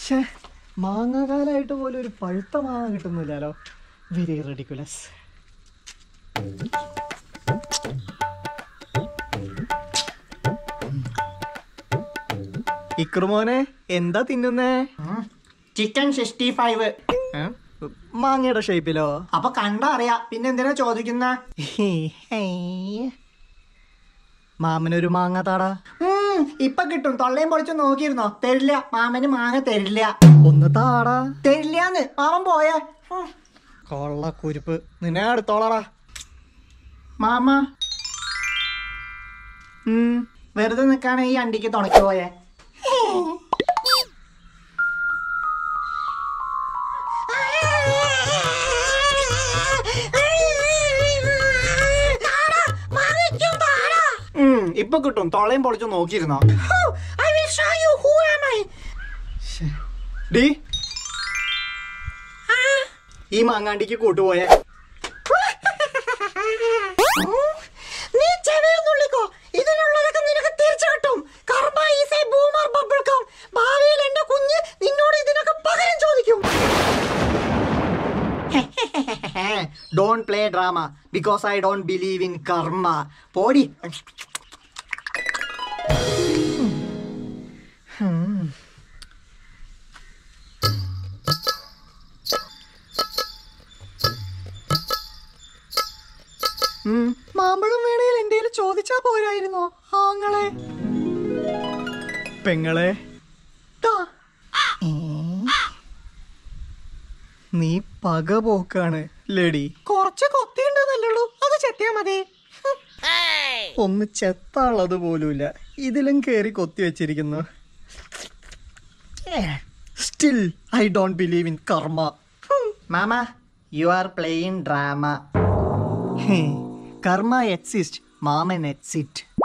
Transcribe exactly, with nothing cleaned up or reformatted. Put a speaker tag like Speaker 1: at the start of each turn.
Speaker 1: പക്ഷേ മാങ്ങാകാലായിട്ട് പോലും ഒരു പഴുത്ത മാങ്ങ കിട്ടുന്നില്ലല്ലോ. Very ridiculous. ഇക്രുമോനെ എന്താ തിന്നുന്നേ?
Speaker 2: Chicken sixty five.
Speaker 1: മാങ്ങയുടെ ഷേപ്പിലോ?
Speaker 2: അപ്പൊ കണ്ടാ അറിയാ, പിന്നെ എന്തിനാ ചോദിക്കുന്ന?
Speaker 1: മാമനൊരു മാങ്ങ താടാ.
Speaker 2: ഇപ്പൊ കിട്ടും. തൊള്ളയും പൊളിച്ച് നോക്കിയിരുന്നോ? തരില്ല, മാമന് മാങ്ങ തരില്ല.
Speaker 1: ഒന്ന് താടാ.
Speaker 2: തരില്ലാന്ന്. മാമൻ പോയേ.
Speaker 1: കൊള്ള കുരുപ്പ്. നിന്നെ അടുത്തോളാടാ.
Speaker 2: മാമ വെറുതെ നിക്കാണ് ഈ അണ്ടിക്ക് തുണയ്ക്ക് പോയേ. ഇപ്പൊ കിട്ടും. തൊള്ളയും പൊളിച്ച് നോക്കിയിരുന്നോ?
Speaker 1: ഈ മാങ്ങാണ്ടിക്ക് കൂട്ടുപോയേ.
Speaker 2: നീ ചെവിയൊന്നുള്ളിക്കോ. ഇതിനുള്ളതൊക്കെ നിനക്ക് തിരിച്ചു കിട്ടും. Karma is a boomer bubble gum. ഭാവിയിൽ എന്റെ കുഞ്ഞ് നിന്നോട് ഇതിനൊക്കെ പകരം ചോദിക്കും.
Speaker 1: Don't play drama because I don't believe in karma. പോടി. മാമ്പഴം വേണേൽ എന്റെ ചോദിച്ചാ പോരായിരുന്നോ? ആങ്ങളെ പെങ്ങളെ നീ പക പോക്കാണ് ലേഡി.
Speaker 2: കുറച്ച് കൊത്തിയുണ്ടെന്നല്ലുള്ളൂ, അത് ചെത്തിയാ മതി.
Speaker 1: ഒന്ന് ചെത്താളത് പോലുമില്ല. ഇതിലും കേറി കൊത്തി വെച്ചിരിക്കുന്നു. Still I don't believe in karma.
Speaker 2: മാമ, you are playing drama.
Speaker 1: Karma exist, മാമൻ എക്സിറ്റ്.